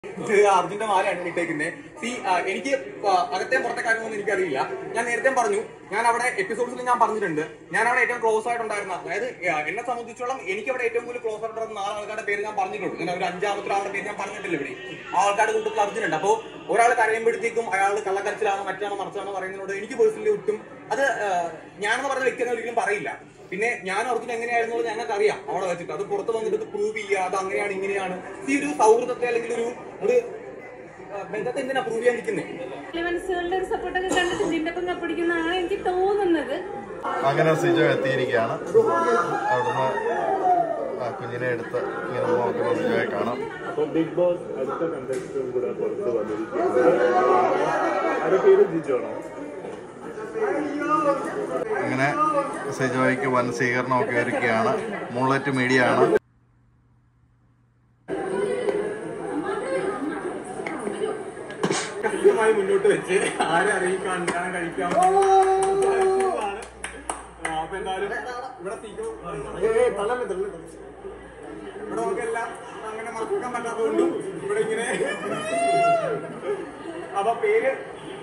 അർജുന്റെ മാലയാണ് ഇട്ടേക്കുന്നത്. എനിക്ക് അകത്തെ പുറത്തെ കാര്യങ്ങളൊന്നും എനിക്കറിയില്ല. ഞാൻ നേരത്തെ പറഞ്ഞു, ഞാൻ അവിടെ എപ്പിസോഡ്സിൽ ഞാൻ പറഞ്ഞിട്ടുണ്ട്, ഞാൻ അവിടെ ഏറ്റവും ക്ലോസ് ആയിട്ടുണ്ടായിരുന്ന, അതായത് എന്നെ സംബന്ധിച്ചോളം എനിക്ക് അവിടെ ഏറ്റവും കൂടുതൽ ക്ലോസ് ആയിട്ടുണ്ടായിരുന്ന 4 ആൾക്കാരുടെ പേര് ഞാൻ പറഞ്ഞിട്ടുണ്ട്. ഞാൻ ഒരു 5-ാമത്തെ ഒരാളുടെ പേര് ഞാൻ പറഞ്ഞിട്ടില്ല ഇവിടെ. ആ ആൾക്കാരുടെ കൂട്ടത്തിൽ അർജുനുണ്ട്. അപ്പോൾ ഒരാൾ കരയുമ്പോഴത്തേക്കും അയാൾ കള്ളക്കരച്ചിലാണോ മറ്റാണോ മറിച്ചാണോ പറയുന്നതിനോട് എനിക്ക് പേഴ്സണലി ഒട്ടും അത് ഞാനെന്ന് പറഞ്ഞ വ്യക്തി ഒരിക്കലും പറയില്ല. പിന്നെ ഞാൻ അർജുൻ എങ്ങനെയായിരുന്നു ഞങ്ങൾക്ക് അറിയാം അവിടെ വെച്ചിട്ട്. അത് പുറത്ത് വന്നിട്ട് പ്രൂവ് ചെയ്യുക, അത് അങ്ങനെയാണ് ഇങ്ങനെയാണ്. ഈ ഒരു സൗഹൃദത്തെ അല്ലെങ്കിൽ ഒരു ബന്ധത്തെ എന്തിനാ പ്രൂവ് ചെയ്യാൻ നിൽക്കുന്നത്? എനിക്ക് തോന്നുന്നത് അങ്ങനെ സിജോ എത്തിയിരിക്കുകയാണ്. അവിടുന്ന് കുഞ്ഞിനെ എടുത്ത് ഇങ്ങനെ നോക്കുന്ന സിജോയെ കാണാം. അപ്പോൾ ബിഗ് ബോസ് അടുത്ത കണ്ടസ്റ്റന്റും കൂടെ പുറത്ത് വന്നിരിക്കുകയാണ്. അങ്ങനെ സിജോയ്ക്ക് വൻ സ്വീകരണമൊക്കെ ഒരുക്കുകയാണ്. മുള്ളറ്റ് മീഡിയ ആണ്. കൃത്യമായി മുന്നോട്ട് വെച്ച് ആരെ അറിയിക്കാൻ കഴിക്കാം. അപ്പൊ എന്തായാലും ഇവിടെ ഇവിടെ നമുക്കെല്ലാം അങ്ങനെ മറക്കാൻ പറ്റാത്തതുകൊണ്ടും ഇവിടെ ഇങ്ങനെ അപ്പൊ പേര്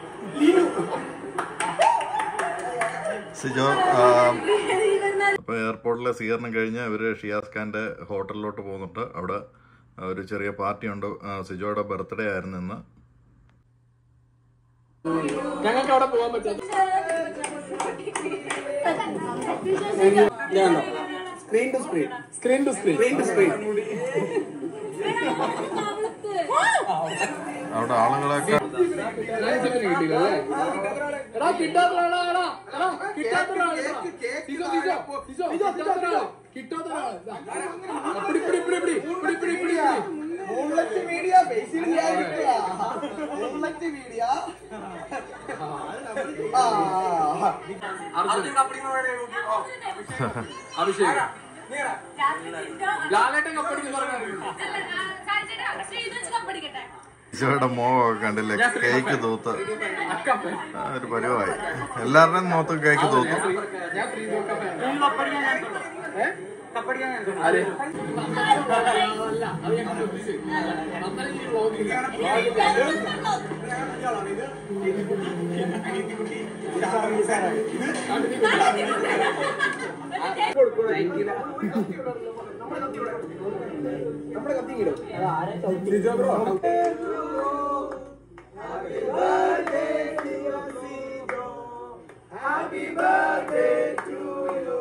സിജോ അപ്പോൾ എയർപോർട്ടിലെ സ്വീകരണം കഴിഞ്ഞ് ഇവർ ഷിയാസ് ഖാൻ്റെ ഹോട്ടലിലോട്ട് പോകുന്നുണ്ട്. അവിടെ ഒരു ചെറിയ പാർട്ടി ഉണ്ട്. സിജോയുടെ ബർത്ത്ഡേ ആയിരുന്നു ഇന്ന്. ഞങ്ങൾക്ക് അവിടെ പോകാൻ പറ്റാത്ത screen to screen screen to screen screen to screen അവിടെ ആളുകളൊക്കെ അഭിഷേക് ലാലേട്ടൻ സിജോയുടെ മോഹമൊക്കെ കണ്ടില്ലേ? കേക്ക് തൂത്ത് ഒരു പരിവായി. എല്ലാവരുടെയും മുഖത്ത് കേക്ക് തൂത്തു. നമ്മുടെ കത്തിക്കിടും. Happy birthday to you.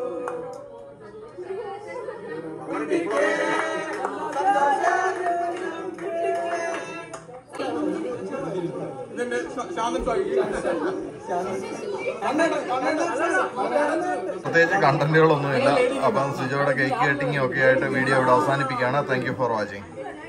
പ്രത്യേകിച്ച് കണ്ടന്റുകളൊന്നുമില്ല. അപ്പം സിജോയുടെ കേക്ക് കട്ടിങ് ഒക്കെ ആയിട്ട് വീഡിയോ ഇവിടെ അവസാനിപ്പിക്കുകയാണ്. Thank you for watching.